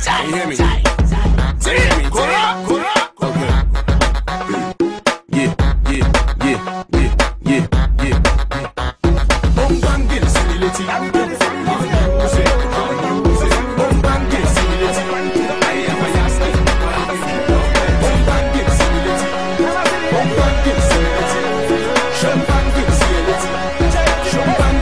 You hear me? You hear me? Okay. Yeah. Boom bang get senility. Boom bang get senility. I am a yasta. Boom bang get senility. Boom bang get senility. Shum bang get senility. Shum bang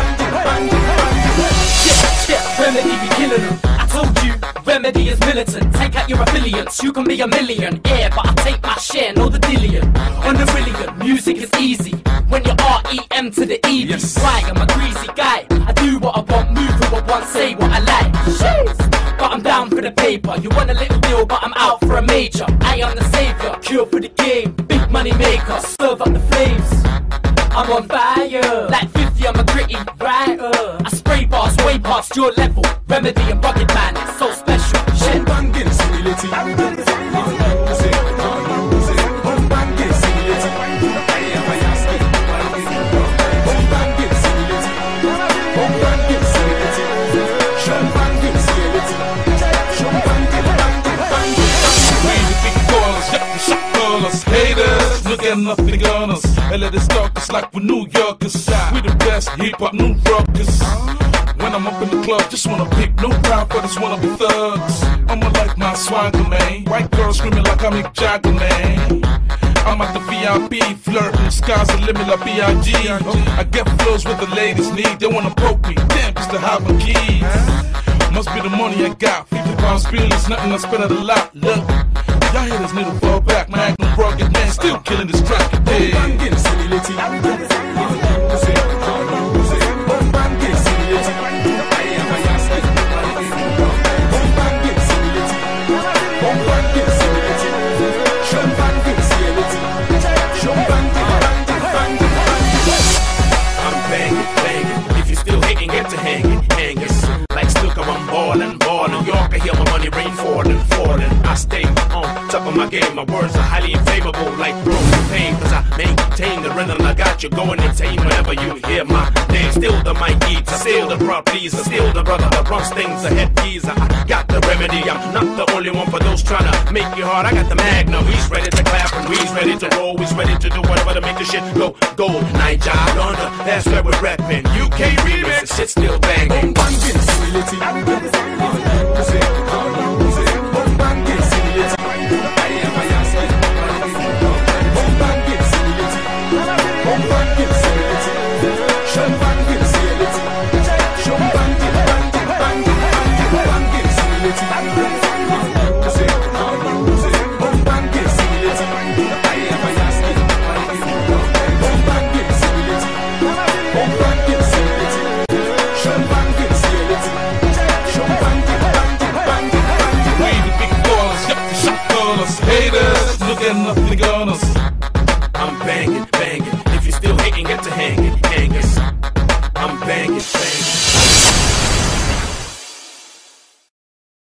Yeah, Remedy be killing them. I told you, Remedy is militant. Take out your affiliates, you can be a millionaire, but I take my share, know the dillion. On the brilliant, music is easy when you're REM to the EB. Yes. Why, I'm a greasy guy. I do what I want, move who I want, say what I like. Jeez. But I'm down for the paper. You want a little deal, but I'm out for a major. I am the savior, cure for the game, big money maker, serve up the flames. I'm on fire, like 50 I'm a gritty writer. I spray bars way past your level. Remedy and Rugged Man, it's so special. Boom bang get senility. Boom bang get senility. I am a yasta. Boom bang get senility. Boom bang get senility. Shum bang get senility. Shum bang get bang. We the big ballers, yep, the shot callers, haters, look at nothing on us. And let it stalk us like we're New Yorkers. We the best hip-hop new rockers. When I'm up in the club, just wanna pick no crowd, but just wanna be thugs. I'ma like my swagger, man. White girls screaming like I'm Mick Jagger, man. I'm at the VIP, flirting, sky's the limit like B.I.G. I get flows with the ladies need, they wanna poke me, damn, just to have my keys. Must be the money I got, 50 pounds bill is nothing, I spend it a lot. Look, y'all haters need to fall back, Magnum Rugged Man, still killing this track. Boom bang get senility. Boom bang get senility. I am a yasta. Boom bang get senility. Boom bang get senility. Shum bang get senility. Shum bang bang. I'm banging. If you still hating, get to hanging. Like Snooker, I'm ballin'. New York, I hear my money rain falling. I stay on top of my game. My words are highly inflammable, like propane. Cause I maintain the rhythm. I got you going insane whenever you hear my name. Still the mic eats, I still the broad pleaser, still the brother that runs things ahead geezer. I got the remedy. I'm not the only one for those trying to make you hard. I got the Magnum. He's ready to clap and he's ready to roll. He's ready to do whatever to make the shit go gold. Niger, London, that's where we're rapping. UK remix, the shit still banging. Boom bang get senility. Boom bang get senility. I am a yasta. Boom bang get senility. Boom bang get senility. Shum bang get senility. Shum bang get bang. Boom bang get senility. Boom bang get senility. I am a yasta. Boom bang get senility. Boom bang get senility. Shum bang get senility. Shum bang get bang. We the big ballers, yep, the shot callers, haters, look at nothing on us.